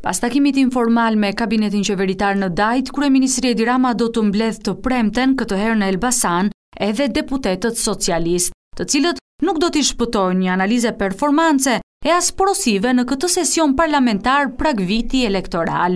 Pas takimit informal me kabinetin qeveritar në Dajt, kryeministri Edi Rama do të mbledh të premten këtë herë në Elbasan edhe deputetët socialist, të cilët nuk do t'i shpëtojnë një analize performance e as porosive në këtë sesion parlamentar prag viti elektoral.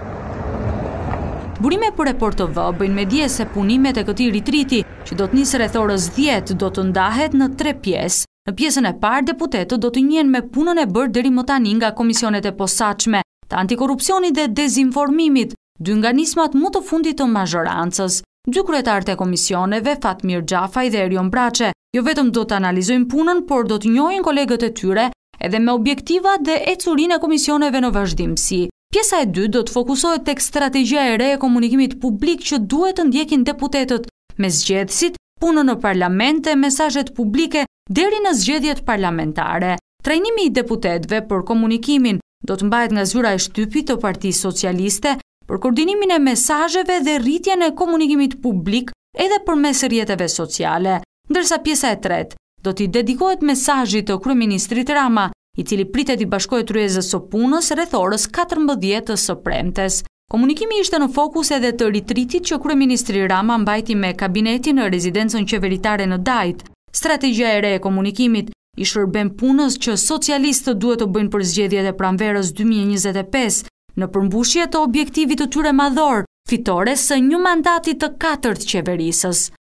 Burime për Report TV bëjnë me dije se punimet e këtij ritriti, që do të nisë rreth orës 10, do të ndahet në 3 pjesë. Në pjesën e parë, deputetët do të njihen me punën e bërë deri më tani nga komisionet e posaçme, të antikorrupsionit dhe dezinformimit, 2 nga nismat më të fundit të mazhorancës. 2 kryetarët e komisioneve, Fatmir Xhafaj dhe Erion Braçe, jo vetëm do të analizojnë punën, por do të njohin kolegët e tyre edhe me objektiva dhe ecurinë e komisioneve në vazhdimsi. Pjesa e 2 do të fokusohet tek strategjia e re e komunikimit publik që duhet të ndjekin deputetët me zgjedhësit, punën në parlament e mesazhet publike deri në zgjedhjet parlamentare. Trajnimi i deputetëve për komunikimin do të mbahet nga zyra e shtypit të Partisë Socialiste për koordinimin e mesazheve dhe rritjen e komunikimit publik edhe përmes rrjeteve sociale, ndërsa pjesa e tretë do t'i dedikohet mesazhit të kryeministrit Rama, i cili pritet i bashkohet ryezës së punës rreth orës 14 së premtes. Komunikimi ishte në fokus edhe të ritritit që kryeministri Rama mbajti me kabinetin në rezidencën qeveritare në Dajt. Strategjia e re e komunikimit i shërben punës që socialistët duhet të bëjnë për zgjedhjet e pranverës 2025 në përmbushje të objektivit të tyre madhor, fitore së një mandati të 4 qeverisës.